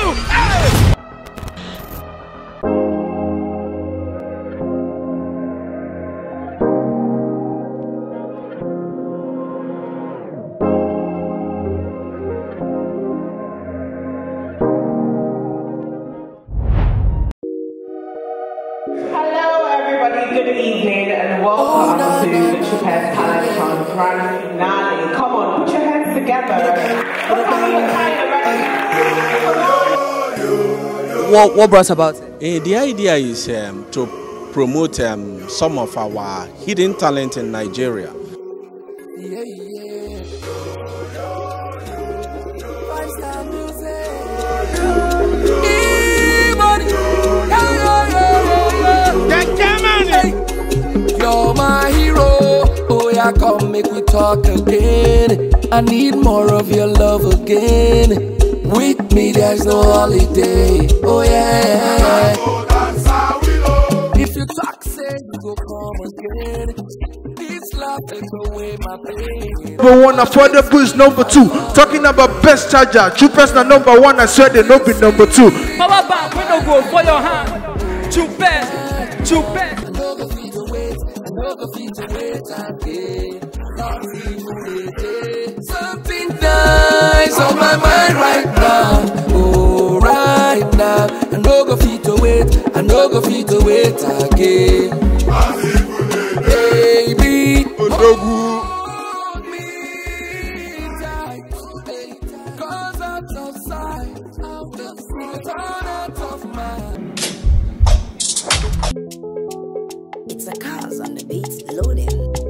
Good evening and welcome to the Chupez Talent Grand Finale. Come on, put your hands together. What brought about it? The idea is to promote some of our hidden talent in Nigeria. You're my hero, oh yeah, come make we talk again. I need more of your love again. With me there's no holiday, oh yeah. If you talk, say you go come again. This love takes away my pain. Number one, affordable is number two. Talking about best charger, Chupez na number one, I swear they no be number two. Power back, we no go for your hand. Chupez, Chupez. Something nice on my mind right now. Oh, right now. I no go fit to wait. I no go fit to wait again. Baby, hold me tight. 'Cause out of sight, out of sight, out of mind. It's a cause on the beats loading.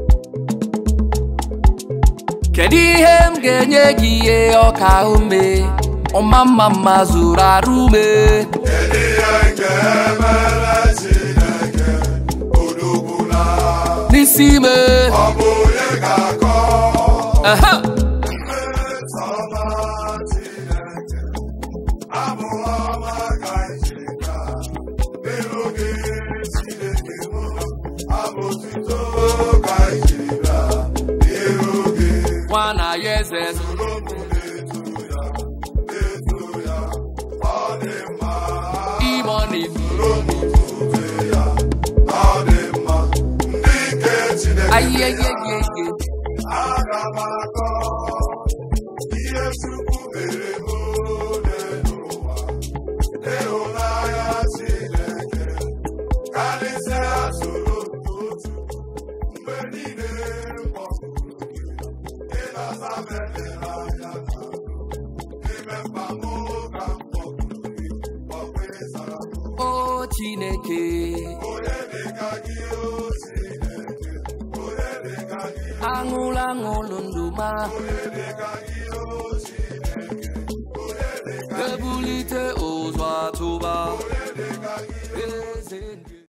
Kedihem genye giye oka ume o mama mazura rume. Kedihem gemele sineke odugula nisime oboye gako. Aha. Wana yeses imoni aye oh Chineke angula ngolunduma ebulite ozwa tuba